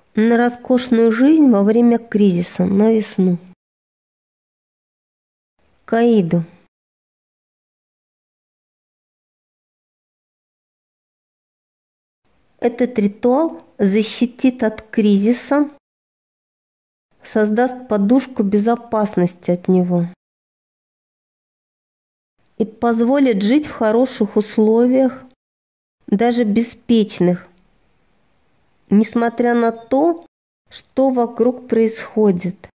на роскошную жизнь во время кризиса, на весну. К Аиду. Этот ритуал защитит от кризиса, создаст подушку безопасности от него и позволит жить в хороших условиях, даже беспечных, несмотря на то, что вокруг происходит.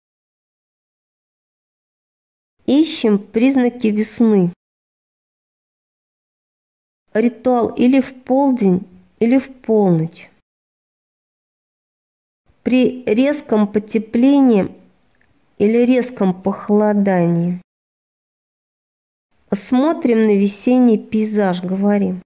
Ищем признаки весны. Ритуал или в полдень, или в полночь. При резком потеплении или резком похолодании. Смотрим на весенний пейзаж, говорим.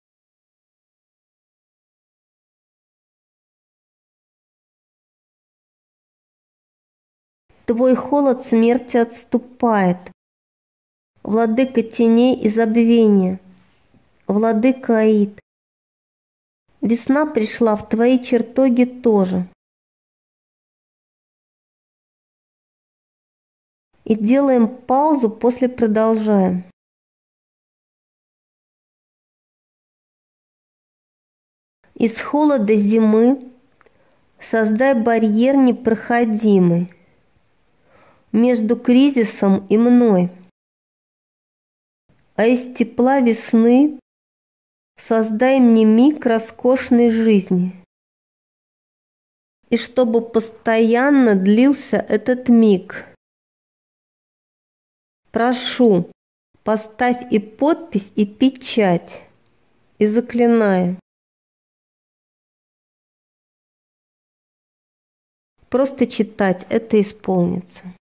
Твой холод смерти отступает. Владыка теней и забвения. Владыка Аид. Весна пришла в твои чертоги тоже. И делаем паузу, после продолжаем. Из холода зимы создай барьер непроходимый между кризисом и мной. А из тепла весны создай мне миг роскошной жизни. И чтобы постоянно длился этот миг. Прошу, поставь и подпись, и печать, и заклинаю. Просто читать, это исполнится.